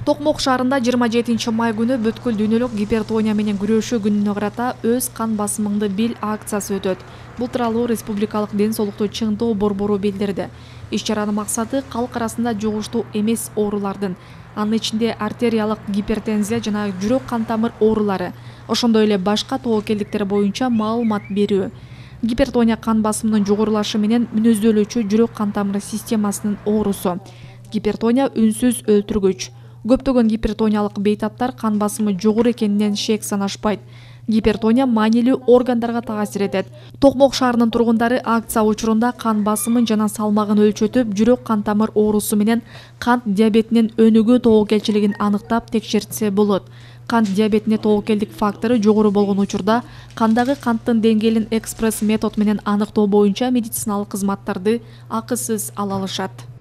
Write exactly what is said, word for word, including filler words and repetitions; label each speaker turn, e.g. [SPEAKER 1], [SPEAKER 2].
[SPEAKER 1] Токмок шаарында жыйырма жетинчи май күнү бүткүл дүйнөлүк гипертония менен күрөшүү күнүнө карата өз кан басымыңды бил акциясы өтөт. Бул тууралуу Республикалык ден соолукту чыңдоо борбору билдирди. Иш-чаранын максаты калк арасында жугуштуу эмес оорулардын, анын ичинде артериялык гипертензия жана жүрөк кан тамыр оорулары, ошондой эле башка тобокелдиктер боюнча маалымат берүү. Гипертония кан басымынын жогорулашы менен мүнөздөлүүчү жүрөк кан тамыры системасынын оорусу. Гипертония үнсүз өлтүргүч. Көптөгөн гипертониялык бейтаптар кан басымы жогору экенинен шек санашпайт. Гипертония маанилүү органдарга таасир этет. Токмок шаарынын тургундары акция учурунда кан басымын жана салмагын өлчөтүп, жүрөк кан тамыр оорусу менен кант диабетинин өнүгүү тобокелчилигин аныктап текшертсе болот. Кант диабетине тобокелдик фактору жогору болгон учурда кандагы канттын деңгээлин экспресс метод менен аныктоо боюнча медициналык кызматтарды акысыз ала алышат.